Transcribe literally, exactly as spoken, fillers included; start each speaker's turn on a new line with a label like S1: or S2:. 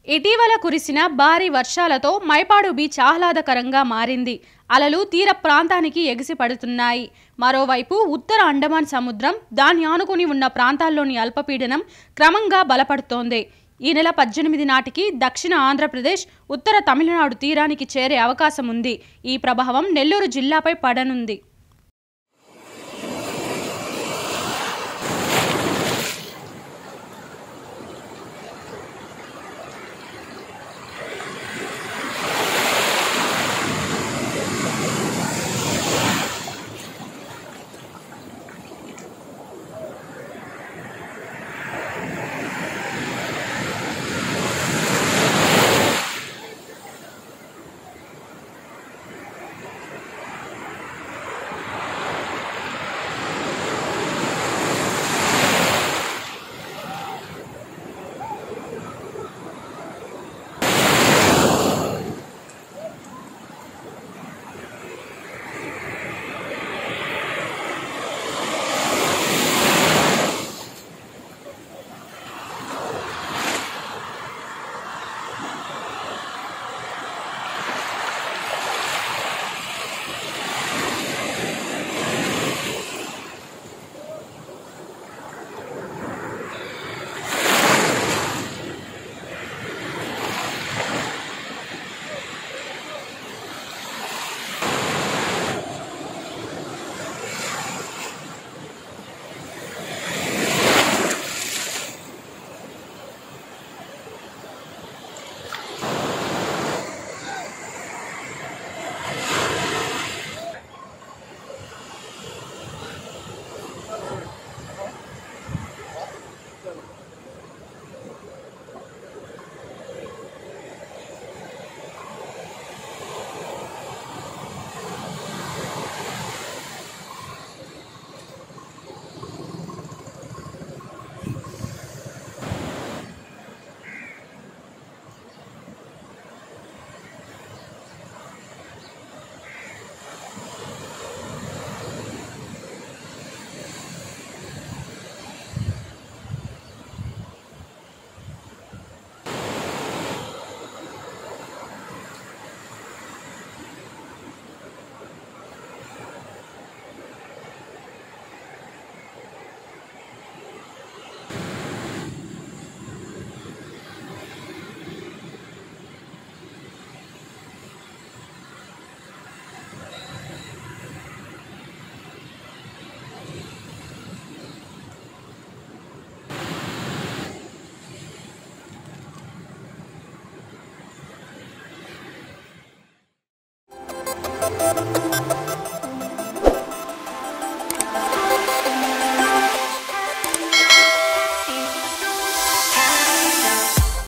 S1: ఇటీవల కురిసిన భారీ వర్షాలతో మైపాడు బీచ్ ఆహ్లాదకరంగా మారింది. అలలు తీర ప్రాంతానికి ఎగిసి పడుతున్నాయి. మరోవైపు ఉత్తర అండమాన్ సముద్రం, దాన్ని ఆనుకుని ఉన్న ప్రాంతాల్లోని అల్పపీడనం క్రమంగా బలపడుతోంది. ఈ నెల పద్దెనిమిది నాటికి దక్షిణ ఆంధ్రప్రదేశ్, ఉత్తర తమిళనాడు తీరానికి చేరే అవకాశం ఉంది. ఈ ప్రభావం నెల్లూరు జిల్లాపై పడనుంది.
S2: Thank you.